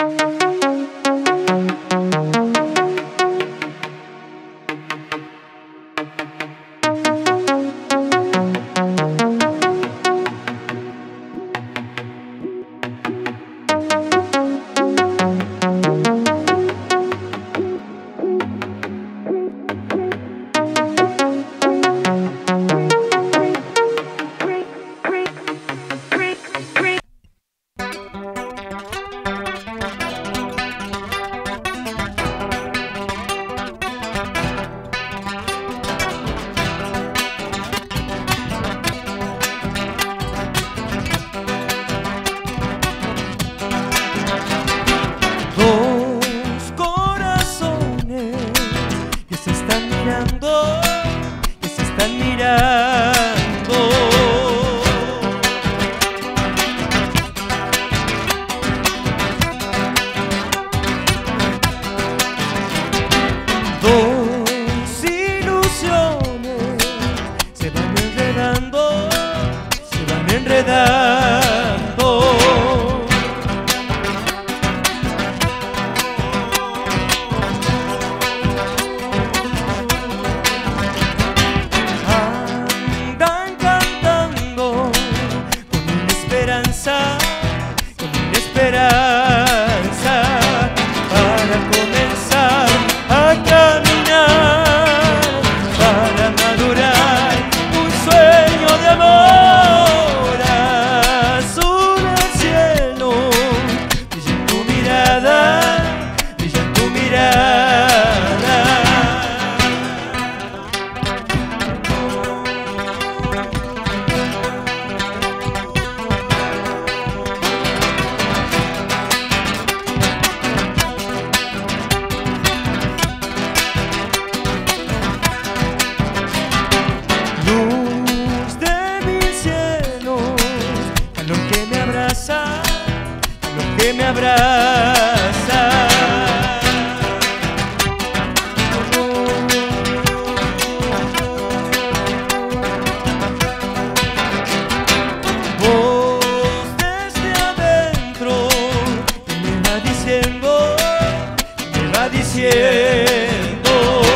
Que se están mirando. Dos ilusiones se van enredando, se van enredando. Con una esperanza para comenzar a caminar, para madurar un sueño de amor. Azul al cielo, brilla en tu mirada, brilla en tu mirada. Luz de mi cielo, calor que me abraza, calor que me abraza. Voz desde adentro que me va diciendo, que me va diciendo.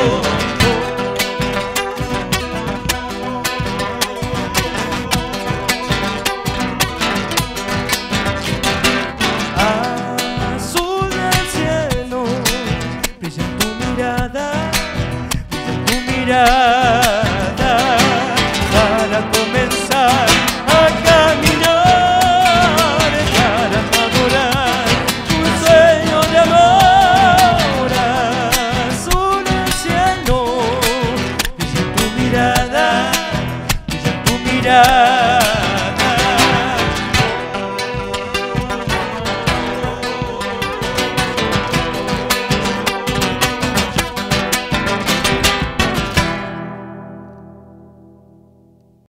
Brilla en tu mirada, para comenzar a caminar, para madurar un sueño de amor. Azul el cielo, brilla en tu mirada, brilla en tu mirada.